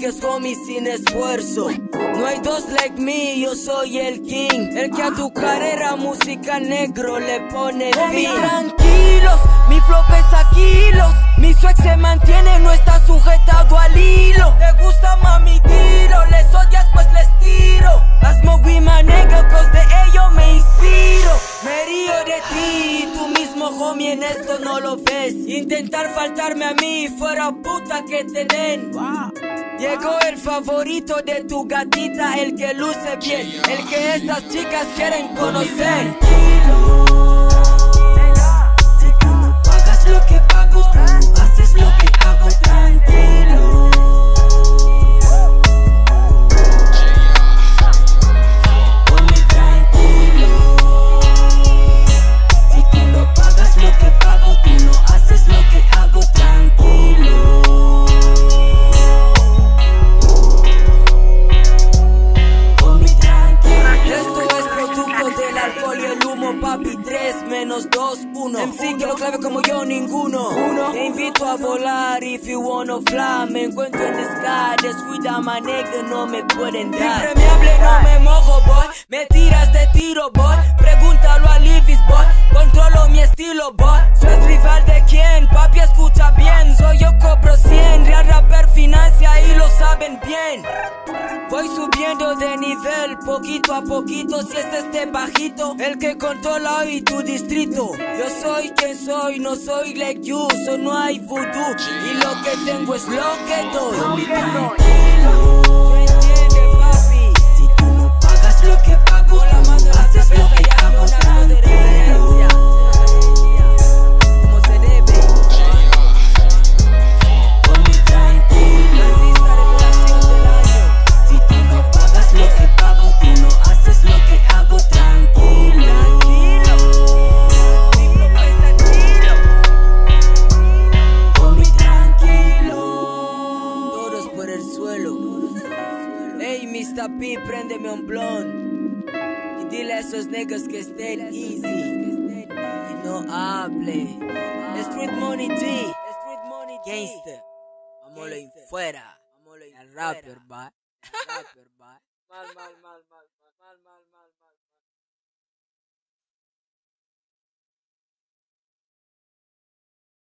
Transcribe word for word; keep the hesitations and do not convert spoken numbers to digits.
niggas, homies, sin esfuerzo. No hay dos like me, yo soy el king, el que a tu carrera música negro le pone fin. Tranquilos, mi flow pesa kilos, mi swag se mantiene, no está sujetado al hilo. Te gusta mami, tiro, les odias pues les tiro. Hazmo with my nigga, cause de ello me inspiro. Me río de ti, tú mismo homie en esto no lo ves. Intentar faltarme a mí, fuera puta que te den. Llegó el favorito de tu gatita, el que luce bien, el que esas chicas quieren conocer. Si tú no pagas lo que pago, tú no haces lo que hago, tranquilo. Ponme tranquilo. Si tú no pagas lo que pago, tú no haces lo que hago, tranquilo. Papi, tres menos dos, uno. M C que lo clave como yo, ninguno. Uno. Te invito a volar, if you wanna fly. Me encuentro en the sky, descuida my nigga, no me pueden dar. Impremiable, no me mojo, boy. Me tiras de tiro, boy. Pregúntalo a Livis, boy. Controlo mi estilo, boy. ¿Soy rival de quién? Papi, escucha bien. Soy yo, cobro cien. Real rapper financia y lo saben bien. Voy subiendo de nivel, poquito a poquito, si es este bajito, el que controla hoy tu distrito. Yo soy quien soy, no soy like you, so no hay voodoo, y lo que tengo es lo que doy. Ponme tranquilo. Si tú no pagas lo que pago, tú no haces lo que hago, tranquilo. Como se debe. Ponme tranquilo. Si tú no pagas lo que pago, tú no haces lo que hago, tranquilo. Ponme tranquilo. Todos por el suelo. Hey, mister P, préndeme un blon. Y dile a esos niggas que estén easy. Y no hable. Street Money G. Gangster. Vámonos ahí fuera. El rapper, va. Mal, mal, mal, mal, mal, mal, mal, mal, mal.